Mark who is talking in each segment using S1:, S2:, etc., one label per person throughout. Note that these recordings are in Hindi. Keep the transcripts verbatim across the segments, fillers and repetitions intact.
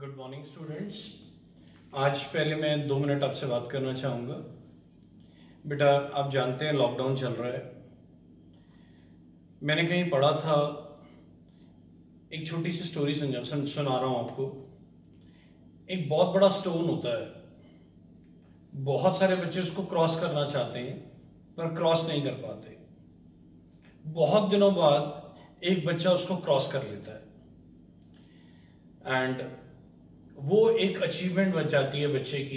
S1: Good morning students. आज पहले मैं दो मिनट आपसे बात करना चाहूँगा। बेटा, आप जानते हैं लॉकडाउन चल रहा है। मैंने कहीं पढ़ा था, एक छोटी सी स्टोरी समझा सुन, सुना रहा हूँ आपको। एक बहुत बड़ा स्टोन होता है, बहुत सारे बच्चे उसको क्रॉस करना चाहते हैं पर क्रॉस नहीं कर पाते। बहुत दिनों बाद एक बच्चा उसको क्रॉस कर लेता है एंड वो एक अचीवमेंट बन जाती है बच्चे की।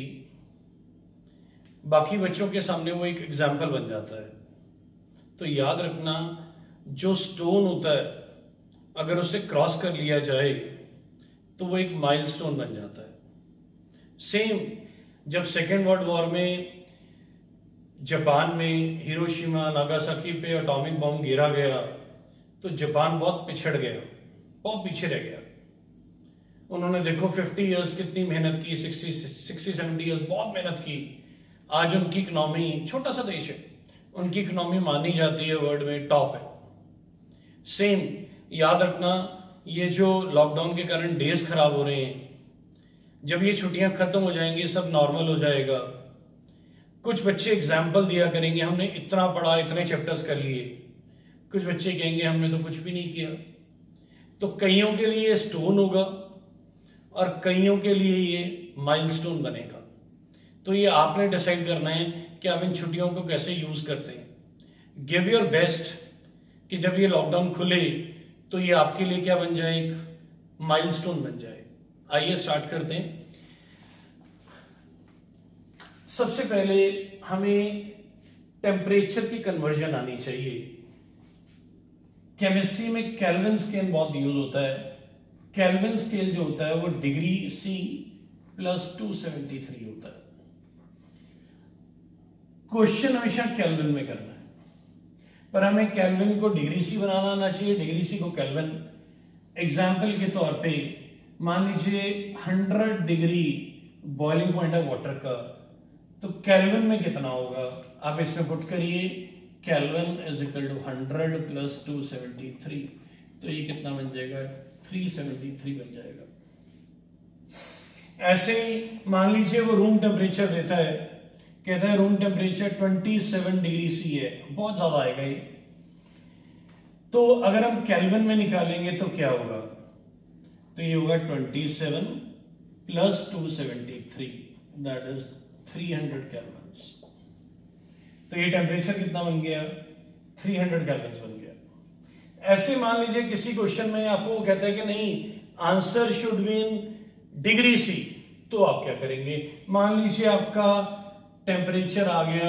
S1: बाकी बच्चों के सामने वो एक एग्जाम्पल बन जाता है। तो याद रखना, जो स्टोन होता है अगर उसे क्रॉस कर लिया जाए तो वो एक माइलस्टोन बन जाता है। सेम जब सेकेंड वर्ल्ड वॉर में जापान में हिरोशिमा नागासाकी पे एटॉमिक बॉम्ब गिरा गया तो जापान बहुत पिछड़ गया, बहुत पीछे रह गया। उन्होंने देखो पचास इयर्स कितनी मेहनत की, साठ साठ सत्तर इयर्स बहुत मेहनत की। आज उनकी इकोनॉमी, छोटा सा देश है, उनकी इकोनॉमी मानी जाती है वर्ल्ड में टॉप है। सेम याद रखना, ये जो लॉकडाउन के कारण डेज खराब हो रहे हैं, जब ये छुट्टियां खत्म हो जाएंगी सब नॉर्मल हो जाएगा। कुछ बच्चे एग्जाम्पल दिया करेंगे, हमने इतना पढ़ा, इतने चैप्टर्स कर लिए। कुछ बच्चे कहेंगे हमने तो कुछ भी नहीं किया। तो कईयों के लिए स्टोन होगा और कईयों के लिए ये माइलस्टोन बनेगा। तो ये आपने डिसाइड करना है कि आप इन छुट्टियों को कैसे यूज करते हैं। गिव योर बेस्ट कि जब ये लॉकडाउन खुले तो ये आपके लिए क्या बन जाए, एक माइलस्टोन बन जाए। आइए स्टार्ट करते हैं। सबसे पहले हमें टेम्परेचर की कन्वर्जन आनी चाहिए। केमिस्ट्री में केल्विन स्केल बहुत यूज होता है। केल्विन स्केल जो होता है वो degree C plus two seventy three होता है। क्वेश्चन हमेशा केल्विन में करना है, पर हमें केल्विन को डिग्री सी बनाना आना चाहिए, डिग्री सी को केल्विन। एग्जाम्पल के तौर पे मान लीजिए हंड्रेड डिग्री बॉइलिंग पॉइंट है वाटर का, तो केल्विन में कितना होगा आप इसमें पुट करिए। Kelvin is equal to hundred plus two seventy three, तो ये कितना बन जाएगा, थ्री सेवेंटी थ्री बन जाएगा। ऐसे ही मान लीजिए वो रूम टेम्परेचर देता है, कहता है रूम टेम्परेचर सत्ताईस डिग्री सी है, बहुत ज्यादा आएगा ये। तो अगर हम केल्विन में निकालेंगे तो क्या होगा, तो ये होगा सत्ताईस plus two seventy three, that is three hundred kelvins. तो ये टेम्परेचर कितना बन गया, थ्री हंड्रेड केल्विन्स बन गया। ऐसे मान लीजिए किसी क्वेश्चन में आपको कहता है कि नहीं answer should be in degree C, तो आप क्या करेंगे। मान लीजिए आपका टेम्परेचर आ गया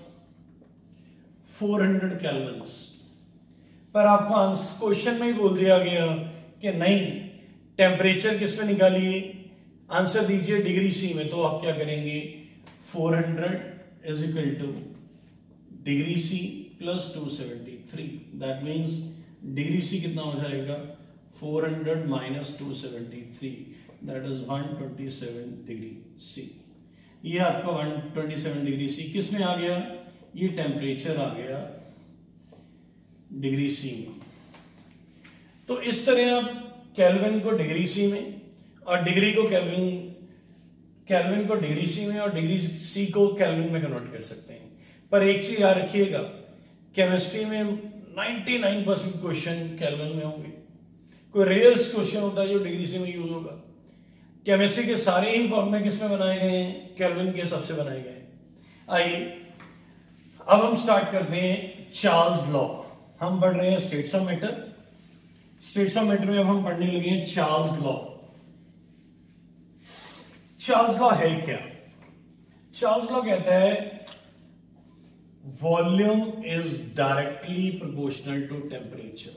S1: चार सौ केल्विन्स, पर आपको क्वेश्चन में ही बोल दिया गया कि नहीं टेम्परेचर किस में निकालिए, आंसर दीजिए डिग्री सी में, तो आप क्या करेंगे, चार सौ is equal to degree C plus two seventy three, that means degree C कितना हो जाएगा, four hundred minus two seventy three, that is one twenty seven degree C. ये आपका one twenty seven degree C किस में आ गया, ये टेम्परेचर आ गया डिग्री सी में। तो इस तरह आप केल्विन को डिग्री सी में और डिग्री को केल्विन केल्विन को डिग्री सी में और डिग्री सी को केल्विन में कन्वर्ट कर सकते हैं। पर एक चीज याद रखिएगा, केमिस्ट्री में निन्यानवे परसेंट क्वेश्चन केल्विन में होंगे। कोई रेयर क्वेश्चन होता है जो डिग्री सी में यूज होगा। केमिस्ट्री के सारे ही फॉर्मूले किस में बनाए गए हैं, केल्विन के हिसाब से बनाए गए हैं। आइए अब हम स्टार्ट करते हैं चार्ल्स लॉ। हम पढ़ रहे हैं states of matter. States of matter में अब हम पढ़ने लगे हैं चार्ल्स लॉ। चार्ल्स लॉ है क्या? चार्ल्स लॉ कहता है volume is directly proportional to temperature.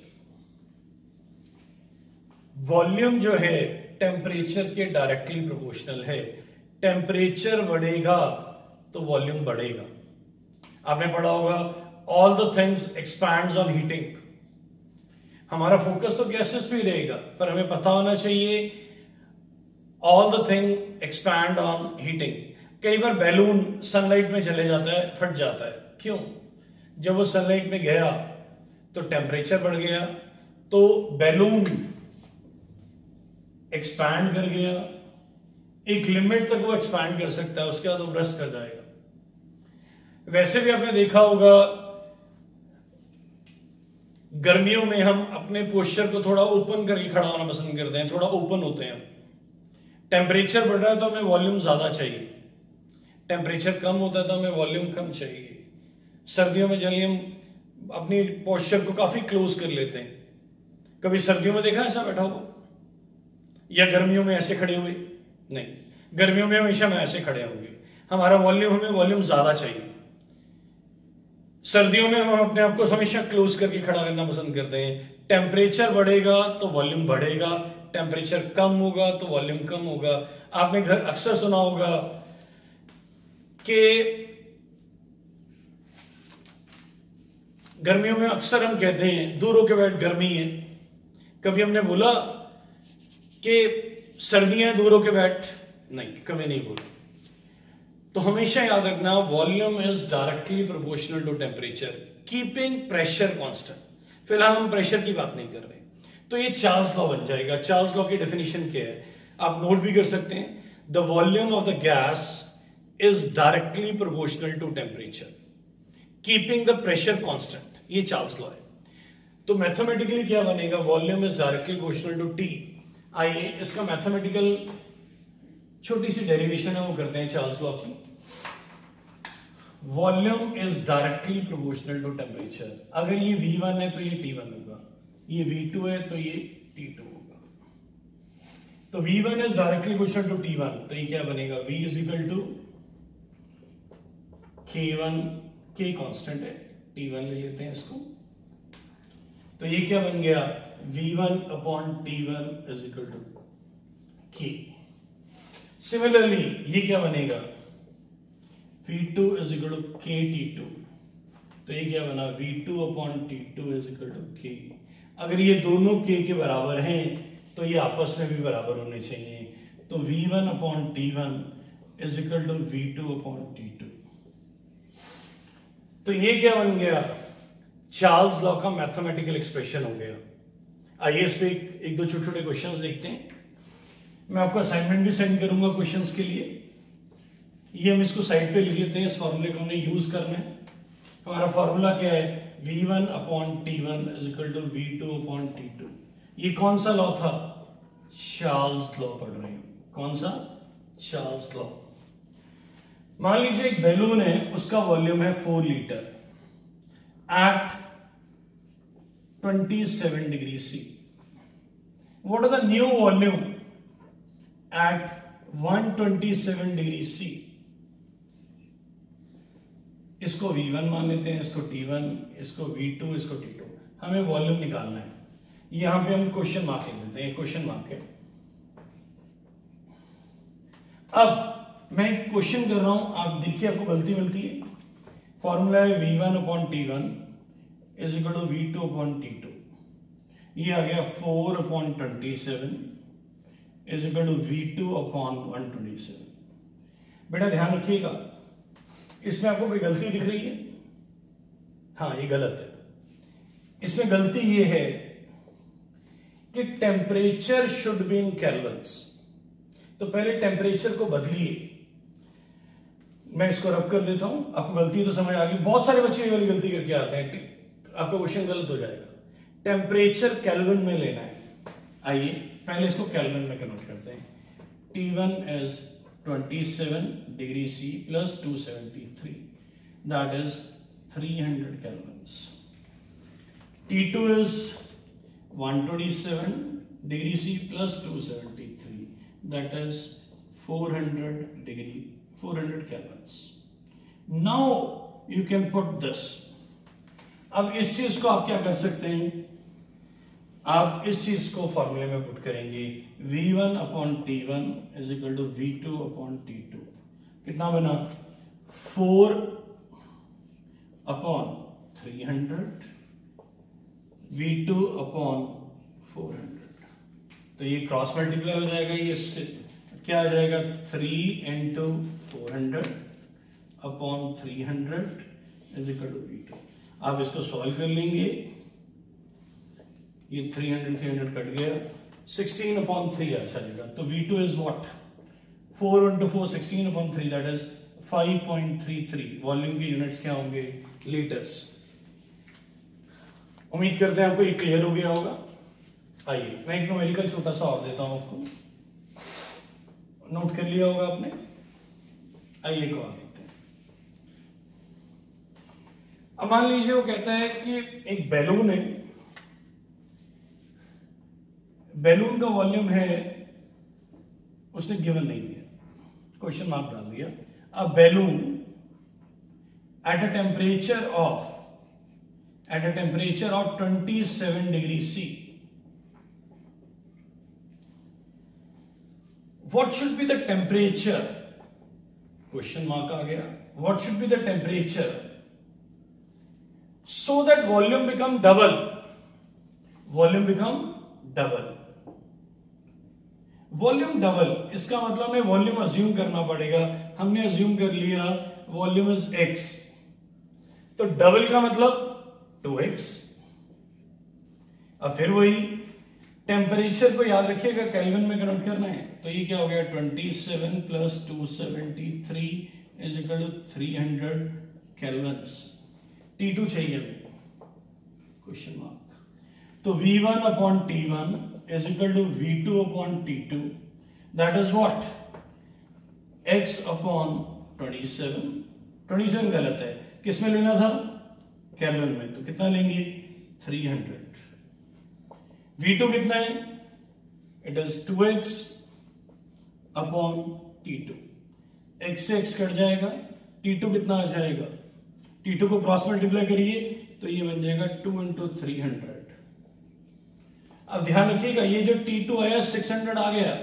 S1: Volume जो है टेम्परेचर के डायरेक्टली प्रोपोर्शनल है। टेम्परेचर बढ़ेगा तो वॉल्यूम बढ़ेगा। आपने पढ़ा होगा all the things expands on heating. हमारा फोकस तो गैसेस पे ही रहेगा, पर हमें पता होना चाहिए all the thing expand on heating. कई बार बैलून सनलाइट में चले जाता है, फट जाता है। क्यों? जब वो सनलाइट में गया तो टेम्परेचर बढ़ गया, तो बैलून एक्सपैंड कर गया एक लिमिट तक वो एक्सपैंड कर सकता है, उसके बाद वो ब्रस्ट कर जाएगा। वैसे भी आपने देखा होगा गर्मियों में हम अपने पोस्चर को थोड़ा ओपन करके खड़ा होना पसंद करते हैं, थोड़ा ओपन होते हैं। टेम्परेचर बढ़ रहा है तो हमें वॉल्यूम ज्यादा चाहिए, टेम्परेचर कम होता है तो हमें वॉल्यूम कम चाहिए। सर्दियों में जनरली हम अपनी पोस्चर को काफी क्लोज कर लेते हैं। कभी सर्दियों में देखा ऐसा बैठा हुआ, या गर्मियों में ऐसे खड़े हुए? नहीं, गर्मियों में हमेशा हम ऐसे खड़े होंगे, हमारा वॉल्यूम हमें वॉल्यूम ज्यादा चाहिए। सर्दियों में हम अपने आप को हमेशा क्लोज करके खड़ा करना पसंद करते हैं। टेम्परेचर बढ़ेगा तो वॉल्यूम बढ़ेगा, टेम्परेचर कम होगा तो वॉल्यूम कम होगा। आपने घर अक्सर सुना होगा कि गर्मियों में अक्सर हम कहते हैं दूर होके बैठ गर्मी है। कभी हमने बोला कि सर्दियां दूर होके बैठ? नहीं, कभी नहीं बोला। तो हमेशा याद रखना, volume is directly proportional to temperature, keeping pressure constant. फिलहाल हम प्रेशर की बात नहीं कर रहे, तो ये चार्ल्स लॉ बन जाएगा। चार्ल्स लॉ की डेफिनेशन क्या है, आप नोट भी कर सकते हैं। The volume of the gas is directly proportional to temperature, keeping the pressure constant. ये चार्ल्स लॉ है। तो मैथमेटिकली क्या बनेगा, volume is directly proportional to T. आइए इसका मैथमेटिकल छोटी सी डेरिवेशन है वो करते हैं चार्ल्स लॉ की। Volume is directly proportional to temperature. अगर ये वी वन है तो ये टी वन होगा, ये वी टू है तो ये टी टू होगा। तो V one is directly proportional to T one, तो ये क्या बनेगा, V is equal to K one, K constant है, टी वन ले लेते हैं इसको। तो ये क्या बन गया, V one upon T one is equal to K. Similarly ये क्या बनेगा, V two is equal to K T two. तो ये क्या बना, V two upon T two is equal to के। अगर ये दोनों के के बराबर हैं तो ये आपस में भी बराबर होने चाहिए। तो V one upon T one is equal to V two upon T two. तो ये क्या बन गया, चार्ल्स लॉ का मैथमेटिकल एक्सप्रेशन हो गया। आइए इस पे एक, एक दो छोटे छोटे क्वेश्चंस देखते हैं। मैं आपको असाइनमेंट भी सेंड करूंगा क्वेश्चंस के लिए। ये हम इसको साइड पे लिख लेते हैं, इस फॉर्मूले को हमने यूज करना है। हमारा फॉर्मूला क्या है, V one upon T one is equal to V two upon T two. ये कौन सा लॉ था, चार्ल्स लॉ पढ़ रहे हैं। कौन सा, चार्ल्स लॉ। मान लीजिए एक बैलून है, उसका वॉल्यूम है four litre at twenty seven degree C. What are the new volume at one twenty seven degree C. इसको वी वन मान लेते हैं, इसको टी वन, इसको वी टू, इसको टी टू। हमें वॉल्यूम निकालना है। यहां पे हम क्वेश्चन मार्क लिख देते हैं, क्वेश्चन मार्क है। अब मैं एक क्वेश्चन कर रहा हूं, आप देखिए आपको गलती मिलती है। फॉर्मूला है V one upon T one is equal to V two upon T two. ये आ गया four upon twenty seven is equal to V two upon one twenty seven. बेटा ध्यान रखिएगा, इसमें आपको कोई गलती दिख रही है? हाँ, ये गलत है। इसमें गलती ये है कि temperature should be in kelvins. तो पहले टेम्परेचर को बदलिए। मैं इसको रब कर देता हूं, आपको गलती तो समझ आ गई। बहुत सारे बच्चे ये वाली गलती करके आते हैं, आपका क्वेश्चन गलत हो जाएगा। टेम्परेचर केल्विन में लेना है। आइए पहले इसको केल्विन में कन्वर्ट करते हैं। T one is twenty seven degree C plus two seventy three, that is three hundred kelvins. T two is one twenty seven degree C plus two seventy three, that is four hundred degree four hundred kelvins. Now you can put this. अब इस चीज को आप क्या कर सकते हैं, आप इस चीज को फॉर्मूले में पुट करेंगे। V one upon T one is equal to V two upon T two. कितना बना, four upon three hundred, V two upon four hundred. तो ये क्रॉस मल्टीप्लाई हो जाएगा, ये क्या आ जाएगा, three into four hundred upon three hundred is equal to V two. आप इसको सॉल्व कर लेंगे, ये three hundred three hundred cut गया, सिक्सटीन अपॉन थ्री अच्छा जाएगा। तो V two is what, four into four sixteen upon three, that is five point three three. Volume के यूनिट्स क्या होंगे? लीटर्स। उम्मीद करते हैं आपको ये क्लियर हो गया होगा। आइए मैं एक न्यूमेरिकल छोटा सा और देता हूं आपको, नोट कर लिया होगा आपने। आइए एक और देखते हैं। अब मान लीजिए वो कहता है कि एक बैलून है, बैलून का वॉल्यूम है, उसने गिवन नहीं दिया, क्वेश्चन मार्क डाल दिया। A balloon at a temperature of at a temperature of twenty seven degree C, what should be the temperature, question mark आ गया, what should be the temperature so that volume become double, volume become double, volume double. इसका मतलब हमें वॉल्यूम अज्यूम करना पड़ेगा। हमने अज्यूम कर लिया वॉल्यूम इज एक्स, तो डबल का मतलब टू एक्स। अब फिर वही टेम्परेचर को याद रखिएगा, केल्विन में कन्वर्ट करना है, तो ये क्या हो गया? Twenty seven plus two seventy three is equal to three hundred kelvins. T two चाहिए हमें, क्वेश्चन मार्क। तो V one upon T one is equal to V two upon T two, that is what? X upon twenty-seven. twenty-seven गलत है, किस में लेना था? केल्विन में, तो कितना लेंगे? Three hundred. V two कितना है? It is two X upon T two. X से X कट जाएगा, T two कितना आ जाएगा? T two को क्रॉस मल्टीप्लाई करिए तो ये बन जाएगा टू इंटू थ्री हंड्रेड। अब ध्यान रखिएगा ये जो T टू आया सिक्स हंड्रेड आ गया,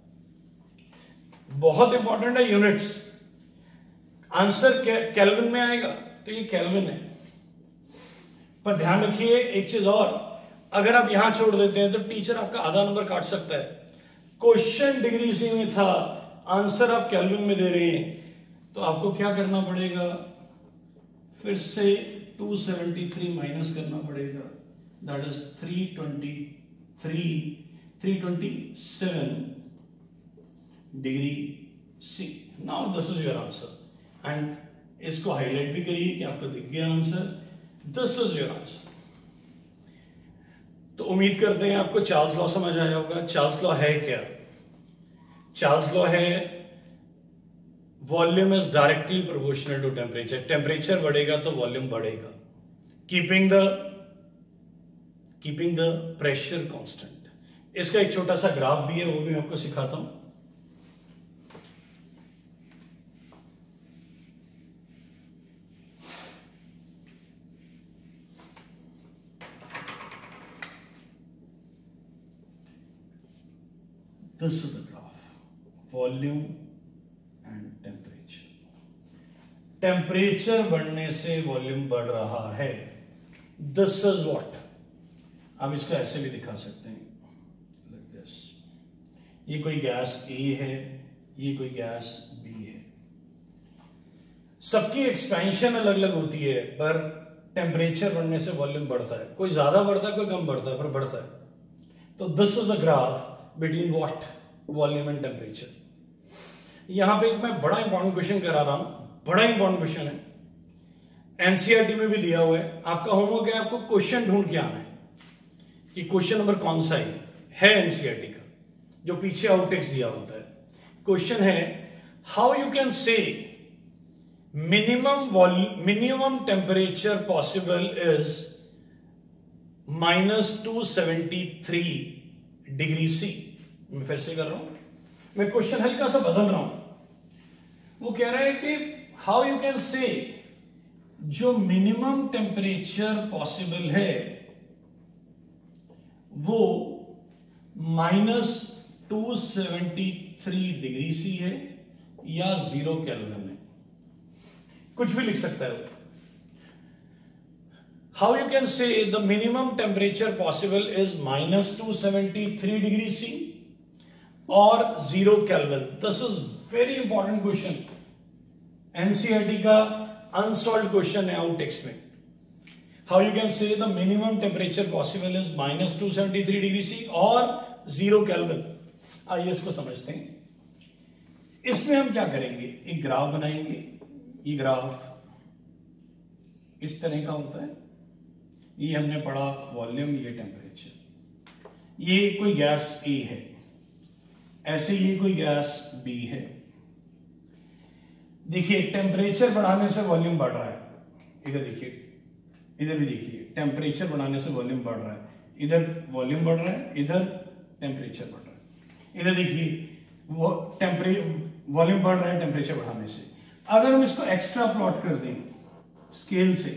S1: बहुत इंपॉर्टेंट है यूनिट्स। आंसर केल्विन में आएगा तो ये केल्विन है। पर ध्यान रखिए एक चीज और, अगर आप यहां छोड़ देते हैं तो टीचर आपका आधा नंबर काट सकता है। क्वेश्चन डिग्री सी में था, आंसर आप केल्विन में दे रहे हैं, तो आपको क्या करना पड़ेगा? फिर से टू सेवेंटी थ्री माइनस करना पड़ेगा, that is three twenty three three twenty seven degree C. Now this is your answer, and इसको हाईलाइट भी करिए कि आपको दिख गया answer. This is your answer. तो उम्मीद करते हैं आपको चार्ल्स लॉ समझ आया होगा। चार्ल्स लॉ है क्या? चार्ल्स लॉ है volume is directly proportional to temperature. Temperature बढ़ेगा तो वॉल्यूम बढ़ेगा, keeping the keeping the pressure constant. इसका एक छोटा सा ग्राफ भी है, वो भी मैं आपको सिखाता हूं। This is the graph, volume and temperature. Temperature बढ़ने से वॉल्यूम बढ़ रहा है। दिस इज व्हाट, आप इसको ऐसे भी दिखा सकते हैं, like this. ये कोई गैस ए है, ये कोई गैस बी है। सबकी एक्सपेंशन अलग अलग होती है, पर टेम्परेचर बढ़ने से वॉल्यूम बढ़ता है। कोई ज्यादा बढ़ता है, कोई कम बढ़ता है, पर बढ़ता है। तो this is the graph between what? Volume and temperature. यहां पे एक मैं बड़ा इंपॉर्टेंट क्वेश्चन करा रहा हूं, बड़ा इंपॉर्टेंट क्वेश्चन है, एनसीईआरटी में भी दिया हुआ है। आपका होमवर्क है आपको क्वेश्चन ढूंढ के आना है कि क्वेश्चन नंबर कौन सा है, है एनसीईआरटी का, जो पीछे आउटटेक्स्ट दिया होता है। क्वेश्चन है how you can say minimum volume minimum temperature possible is minus two seventy three degree C. मैं फिर से कर रहा हूं, मैं क्वेश्चन हल्का सा बदल रहा हूं। वो कह रहा है कि हाउ यू कैन से जो मिनिमम टेम्परेचर पॉसिबल है वो minus two seventy three degree C है या जीरो केल्विन है, कुछ भी लिख सकता है। How you can say the minimum temperature possible is minus two seventy three degree C और zero kelvin. This is very important question, NCERT का अनसॉल्व्ड क्वेश्चन है आउट टेक्स्ट में। How you can say the minimum temperature possible is minus two seventy three degree C और जीरो केल्विन। आइए इसको समझते हैं। इसमें हम क्या करेंगे, एक ग्राफ बनाएंगे। ये ग्राफ इस तरह का होता है। ये हमने पढ़ा वॉल्यूम, ये टेम्परेचर। ये कोई गैस ए है, ऐसे ये कोई गैस बी है। देखिए टेम्परेचर बढ़ाने से वॉल्यूम बढ़ रहा है। इधर देखिए, इधर भी देखिए, टेम्परेचर बढ़ाने से वॉल्यूम बढ़ रहा है। इधर वॉल्यूम बढ़ रहा है, इधर टेम्परेचर बढ़ रहा है। इधर देखिए वो टेम्परेचर वॉल्यूम बढ़ रहा है टेम्परेचर बढ़ाने से। अगर हम इसको एक्स्ट्रा प्लॉट कर दें स्केल से,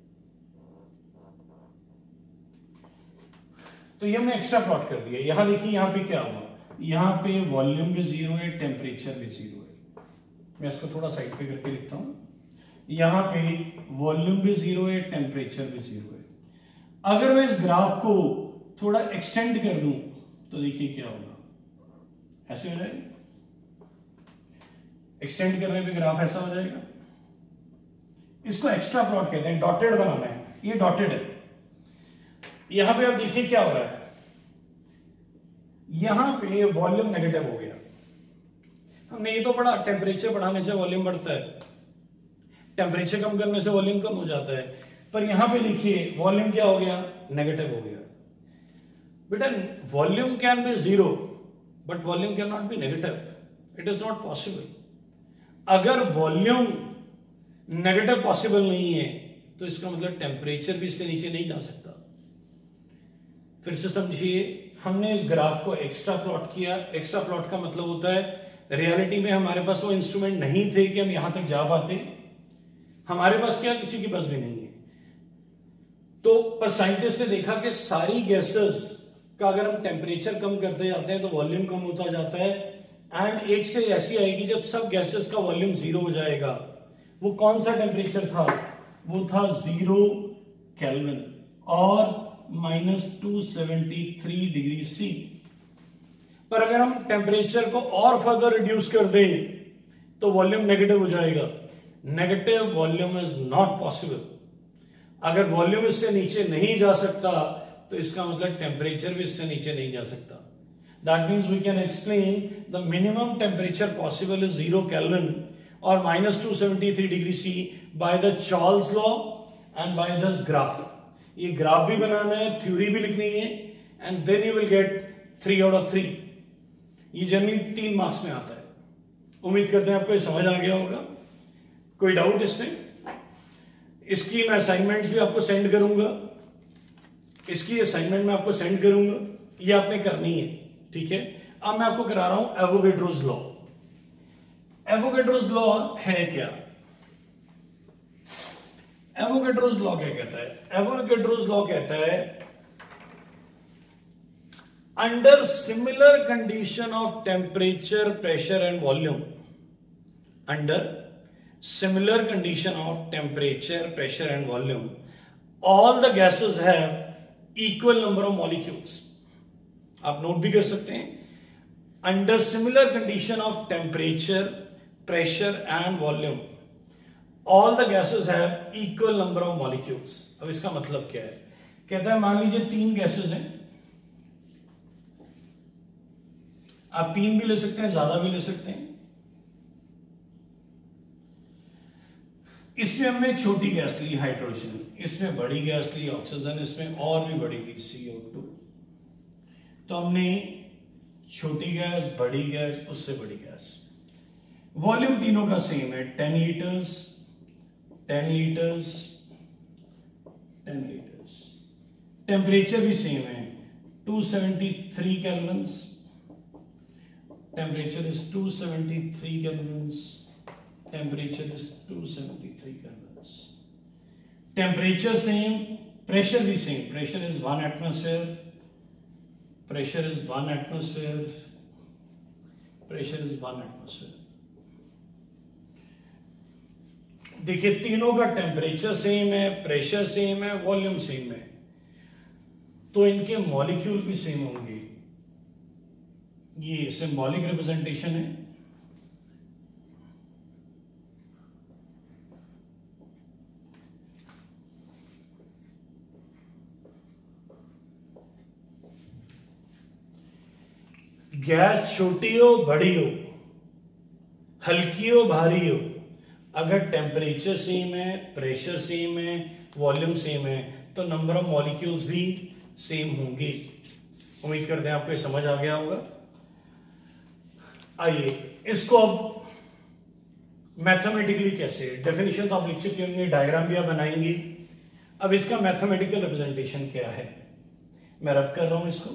S1: तो ये हमने एक्स्ट्रा प्लॉट कर दिया। यहां देखिए, यहां पे क्या हुआ, यहां पे वॉल्यूम भी जीरो है, टेम्परेचर भी जीरो है। मैं इसको थोड़ा साइड पे करके लिखता हूं। यहां पे वॉल्यूम भी जीरो है, टेम्परेचर भी जीरो है। अगर मैं इस ग्राफ को थोड़ा एक्सटेंड कर दूं तो देखिए क्या होगा, ऐसे हो जाएगा। एक्सटेंड करने पे ग्राफ ऐसा हो जाएगा। इसको एक्स्ट्रा प्लॉट कहते हैं, डॉटेड बनाना है। ये डॉटेड है। यहां पे आप देखिए क्या हो रहा है, यहां पे वॉल्यूम नेगेटिव हो गया। हमने ये तो पढ़ा टेम्परेचर बढ़ाने से वॉल्यूम बढ़ता है, टेम्परेचर कम करने से वॉल्यूम कम हो जाता है। पर यहां पे देखिए वॉल्यूम क्या हो गया, नेगेटिव हो गया। बेटा volume can be zero but volume can not be negative, it is not possible. अगर वॉल्यूम नेगेटिव पॉसिबल नहीं है तो इसका मतलब टेम्परेचर भी इससे नीचे नहीं जा सकता। फिर से समझिए, हमने इस ग्राफ को एक्स्ट्रा प्लॉट किया। एक्स्ट्रा प्लॉट का मतलब होता है रियलिटी में हमारे पास वो इंस्ट्रूमेंट नहीं थे कि हम यहां तक जा पाते। हमारे पास क्या, किसी के पास भी नहीं है। तो पर साइंटिस्ट ने देखा कि सारी गैसेस का अगर हम टेम्परेचर कम करते जाते हैं तो वॉल्यूम कम होता जाता है। एंड एक से ऐसी आएगी जब सब गैसेस का वॉल्यूम जीरो हो जाएगा। वो कौन सा टेम्परेचर था, वो था जीरो केल्विन और minus two seventy three degree C. पर अगर हम टेम्परेचर को और फर्दर रिड्यूस कर दें तो वॉल्यूम नेगेटिव हो जाएगा। Negative volume is not possible. अगर वॉल्यूम इससे नीचे नहीं जा सकता तो इसका मतलब टेम्परेचर भी इससे नीचे नहीं जा सकता। That means we can explain the minimum temperature possible is zero kelvin और minus two seventy three degree C by the Charles law and by this graph. ये ग्राफ भी बनाना है, थ्योरी भी लिखनी है, and then you will get three out of three. ये जनरली तीन मार्क्स में आता है। उम्मीद करते हैं आपको ये समझ आ गया होगा। कोई डाउट इसमें? इसकी मैं असाइनमेंट्स भी आपको सेंड करूंगा। इसकी असाइनमेंट मैं आपको सेंड करूंगा, ये आपने करनी है, ठीक है। अब मैं आपको करा रहा हूं एवोगैड्रोस लॉ। एवोगैड्रोस लॉ है क्या? एवोगैड्रोस लॉ क्या कहता है? एवोगैड्रोस लॉ कहता है under similar condition of temperature, pressure and volume, under similar condition of temperature, pressure and volume, all the gases have equal number of molecules. आप नोट भी कर सकते हैं, under similar condition of temperature, pressure and volume, all the gases have equal number of molecules. अब इसका मतलब क्या है? कहता है मान लीजिए तीन गैसेस हैं, आप तीन भी ले सकते हैं, ज्यादा भी ले सकते हैं। इसमें हमने छोटी गैस ली हाइड्रोजन, इसमें बड़ी गैस ली ऑक्सीजन, इसमें और भी बड़ी ली सी ओ टू। तो हमने छोटी गैस, बड़ी गैस, उससे बड़ी गैस। वॉल्यूम तीनों का सेम है, ten litres, ten litres, ten litres. Temperature भी सेम है, two seventy three kelvins. Temperature is two seventy three kelvins. Temperature is two seventy-three kelvins. Temperature same, pressure भी same. Pressure is one atmosphere. Pressure is one atmosphere. Pressure is one atmosphere. देखिए तीनों का टेम्परेचर सेम है, प्रेशर सेम है, वॉल्यूम सेम है, तो इनके मॉलिक्यूल भी सेम होंगे। ये सिंबॉलिक रिप्रेजेंटेशन है। गैस छोटी हो बड़ी हो, हल्की हो भारी हो, अगर टेम्परेचर सेम है, प्रेशर सेम है, वॉल्यूम सेम है, तो नंबर ऑफ मॉलिक्यूल्स भी सेम होंगे। उम्मीद करते हैं आपको ये समझ आ गया होगा। आइए इसको अब मैथमेटिकली कैसे, डेफिनेशन तो आप लिख चुके होंगे, डायग्राम भी आप बनाएंगे। अब इसका मैथमेटिकल रिप्रेजेंटेशन क्या है, मैं रब कर रहा हूं इसको।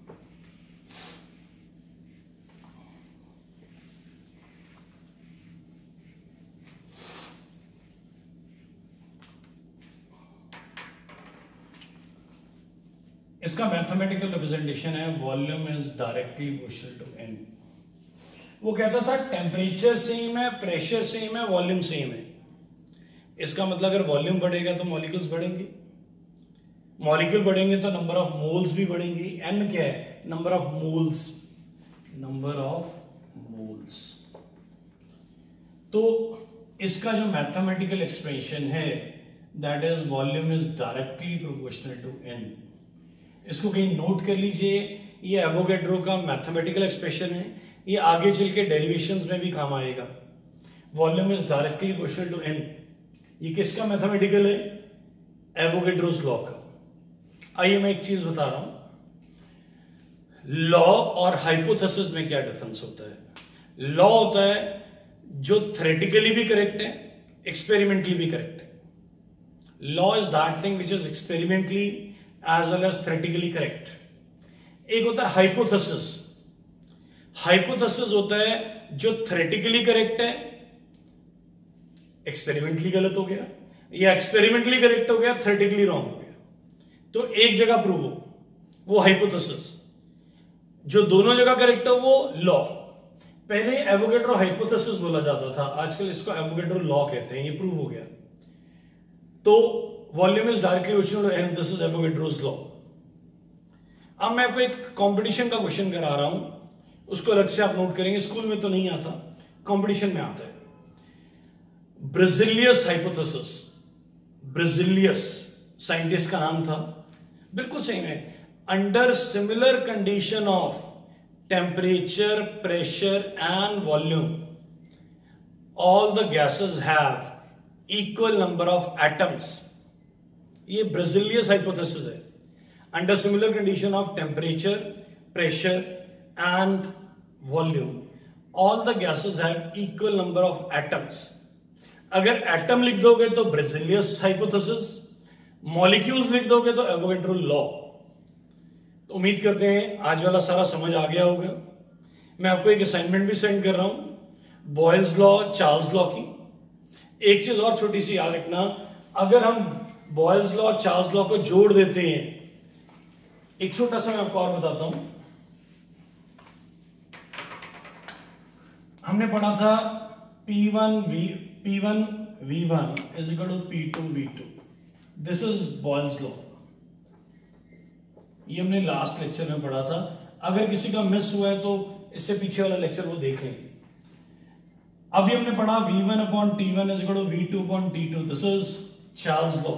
S1: इसका मैथमेटिकल रिप्रेजेंटेशन है volume is directly proportional to N. वो कहता था टेम्परेचर सेम है, प्रेशर सेम है, वॉल्यूम सेम है। इसका मतलब अगर वॉल्यूम बढ़ेगा तो मॉलिक्यूल्स बढ़ेंगे, मॉलिक्यूल बढ़ेंगे तो नंबर ऑफ मोल्स भी बढ़ेंगे। एन क्या है, number of moles, number of moles. तो इसका जो मैथमेटिकल एक्सप्रेशन है that is volume is directly proportional to N. इसको कहीं नोट कर लीजिए, ये एवोगैड्रो का मैथमेटिकल एक्सप्रेशन है, ये आगे चल के डेरिवेशंस में भी काम आएगा। Volume is directly proportional to N, ये किसका मैथमेटिकल है, एवोगैड्रोस लॉ का। आइए मैं एक चीज बता रहा हूं, लॉ और हाइपोथेसिस में क्या डिफरेंस होता है। लॉ होता है जो थ्योरेटिकली भी करेक्ट है, एक्सपेरिमेंटली भी करेक्ट है। Law is that thing which is experimentally as well as theoretically correct. एक होता है हाइपोथेसिस, हाइपोथेसिस होता है जो थ्योरेटिकली करेक्ट है, एक्सपेरिमेंटली गलत हो गया, या एक्सपेरिमेंटली करेक्ट हो गया, थ्योरेटिकली रॉन्ग हो गया, तो एक जगह प्रूव हो, वो हाइपोथेसिस। जो दोनों जगह करेक्ट हो वो लॉ। पहले एवोगैड्रो हाइपोथेसिस बोला जाता था, आजकल इसको एवोगैड्रो लॉ कहते हैं, ये प्रूव हो गया। तो volume is directly proportional to N, this is Avogadro's law. अब मैं आपको एक कंपटीशन का क्वेश्चन करा रहा हूं, उसको अलग से आप नोट करेंगे, स्कूल में तो नहीं आता, कंपटीशन में आता है। ब्रिजिलियस हाइपोथेसिस, ब्रिजिलियस साइंटिस्ट का नाम था, बिल्कुल सही है। Under similar condition of temperature, pressure and volume, all the gases have equal number of atoms. ये ब्रिजिलियस हाइपोथेसिस है। Under similar condition of temperature, pressure and volume, all the gases have equal number of atoms. अगर एटम लिख दोगे तो ब्रिजिलियस हाइपोथेसिस, मॉलिक्यूल्स लिख दोगे तो एवोगैड्रो लॉ। तो उम्मीद करते हैं आज वाला सारा समझ आ गया होगा। मैं आपको एक असाइनमेंट भी सेंड कर रहा हूं, बॉयल्स लॉ, चार्ल्स लॉ की। एक चीज और छोटी सी याद रखना, अगर हम बॉयल्स लॉ, चार्ल्स लॉ को जोड़ देते हैं, एक छोटा सा मैं आपको और बताता हूं। हमने पढ़ा था P one V P one V one is equal to P two V two. This is Boyle's law, ये हमने लास्ट लेक्चर में पढ़ा था। अगर किसी का मिस हुआ है तो इससे पीछे वाला लेक्चर वो देख लें। अभी हमने पढ़ा V one upon T one is equal to V two upon T two. This is Charles law,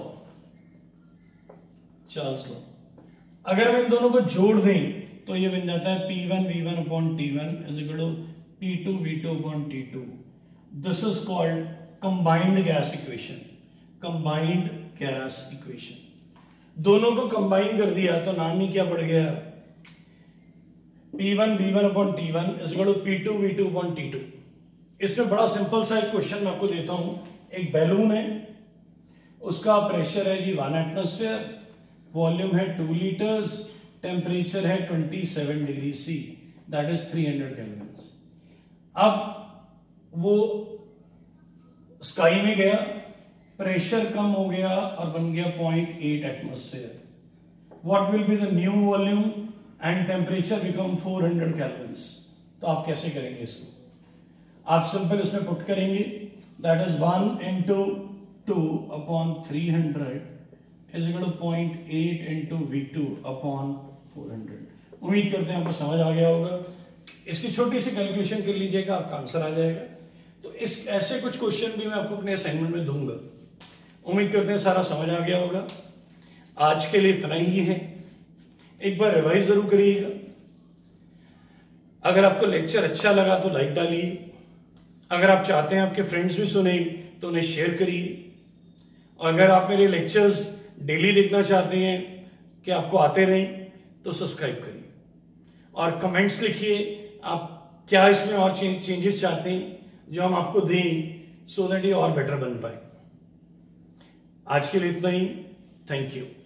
S1: Charles law. अगर हम इन दोनों को जोड़ दें तो ये बन जाता है P one V one upon T one is equal to P two V two upon T two. This is called combined gas equation, combined gas equation. दोनों को कंबाइन कर दिया तो नाम ही क्या पड़ गया, P one V one upon T one is equal to P two V two upon T two. इसमें बड़ा सिंपल सा एक क्वेश्चन मैं आपको देता हूं। एक बैलून है, उसका प्रेशर है जी वन एटमॉस्फेयर, वॉल्यूम है टू लीटर्स, टेम्परेचर है सत्ताईस degree C, that is three hundred kelvin. अब वो स्काई में गया, प्रेशर कम हो गया और बन गया point eight atmosphere. What will be the new volume and temperature become four hundred kelvin. तो आप कैसे करेंगे इसको, आप सिंपल इसमें पुट करेंगे, that is one into two upon three hundred is equal to point eight into V two upon four hundred. उम्मीद करते हैं आपको समझ आ गया होगा। इसकी छोटी सी कैलकुलेशन कर लीजिएगा, आपका आंसर आ जाएगा। तो इस ऐसे कुछ क्वेश्चन भी मैं आपको अपने असाइनमेंट में दूंगा। उम्मीद करते हैं सारा समझ आ गया होगा। आज के लिए इतना ही है, एक बार रिवाइज जरूर करिएगा। अगर आपको लेक्चर अच्छा लगा तो लाइक डालिए, अगर आप चाहते हैं आपके फ्रेंड्स भी सुने तो उन्हें शेयर करिए। और अगर आप मेरे लेक्चर्स डेली देखना चाहते हैं कि आपको आते रहें तो सब्सक्राइब करिए और कमेंट्स लिखिए आप क्या इसमें और चेंजेस चाहते हैं जो हम आपको दें, सो दैट ये और बेटर बन पाए। आज के लिए इतना ही। Thank you.